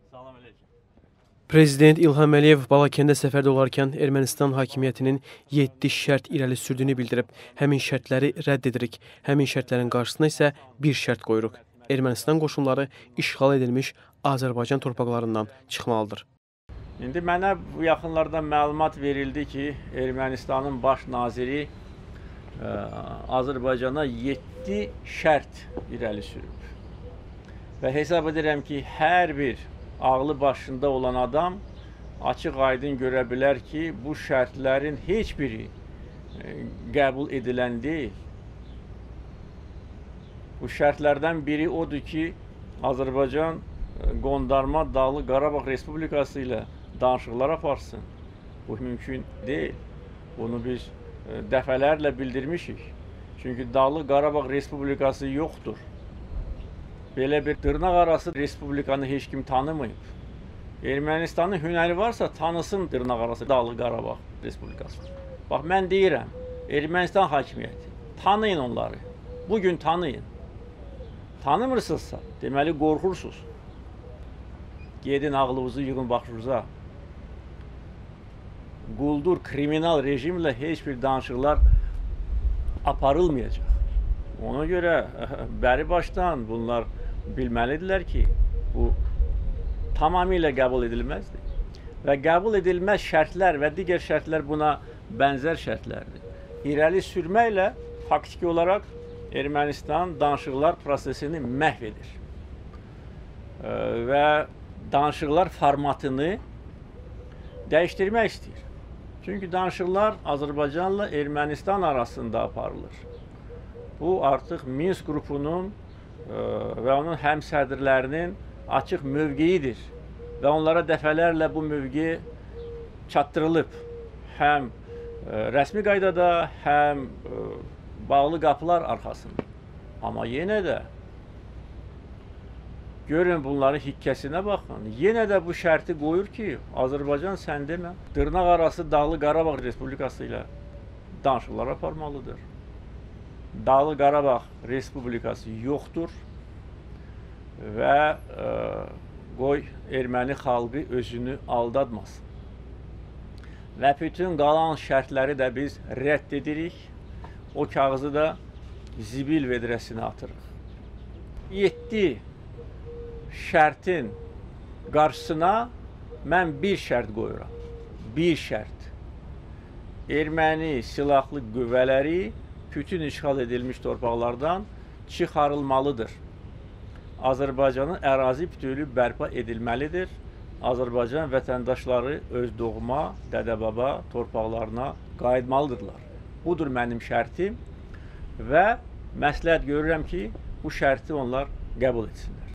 Salam əleykum. Prezident İlham Əliyev Balakəndə səfərdə olarkən Ermənistan hakimiyyətinin 7 şərt irəli sürdüyünü bildirib. Həmin şərtləri rədd edirik. Həmin şərtlərin qarşısına isə bir şərt qoyuruq. Ermənistan qoşunları işğal edilmiş Azərbaycan torpaqlarından çıxmalıdır. İndi mənə bu yaxınlarda məlumat verildi ki, Ermənistanın baş naziri Azərbaycana 7 şərt irəli sürüb. Və hesab edirəm ki, hər bir ağlı başında olan adam açıq-aydın görə bilər ki, bu şərtlərin heç biri qəbul edilən deyil. Bu şərtlərdən biri odur ki, Azərbaycan qondarma Dağlıq Qarabağ Respublikası ilə danışıqlar aparsın. Bu mümkün deyil. Bunu biz dəfələrlə bildirmişik. Çünki Dağlıq Qarabağ Respublikası yoxdur. Belə bir dırnaqarası respublikanı heç kim tanımayıb. Ermənistanın hünəri varsa tanısın dırnaqarası Dağlıq Qarabağ Respublikası. Bax, mən deyirəm, Ermənistan hakimiyyəti, tanıyın onları. Bugün tanıyın. Tanımırsınızsa, deməli qorxursunuz. Gedin ağlınızı yığın başınıza. Quldur, kriminal rejimlə heç bir danışıqlar aparılmayacaq. Ona görə bəri başdan bunlar bilməlidirlər ki, bu tamamilə qəbul edilməzdir. Və qəbul edilməz şərtlər və digər şərtlər buna bənzər şərtlərdir. İrəli sürməklə faktiki olaraq Ermənistan danışıqlar prosesini məhv edir. Və danışıqlar formatını dəyişdirmək istəyir. Çünki danışıqlar Azərbaycanla Ermənistan arasında aparılır. Bu artıq Minsk qrupunun və onun həmsədrlərinin açıq mövqeyidir. Və onlara dəfələrlə bu mövqe çatdırılıb. Həm rəsmi qaydada, həm bağlı qapılar arxasında. Amma yenə də görün bunların hikkəsinə baxın. Yenə də bu şərti qoyur ki, Azərbaycan sən demə, dırnaq arası Dağlıq Qarabağ Respublikası ilə danışıqlar aparmalıdır. Dağlıq Qarabağ Respublikası yoxdur və qoy erməni xalqı özünü aldatmasın. Və bütün qalan şərtləri də biz rədd edirik, o kağızı da zibil vedrəsinə atırıq. 7 şərtin qarşısına mən bir şərt qoyuram. Bir şərt. Erməni silahlı qüvvələri bütün işğal edilmiş torpaqlardan çıxarılmalıdır. Azərbaycanın ərazi bütövlüyü bərpa edilməlidir. Azərbaycan vətəndaşları öz doğma, dədə-baba torpaqlarına qayıtmalıdırlar. Budur mənim şərtim və məsləhət görürəm ki, bu şərti onlar qəbul etsinlər.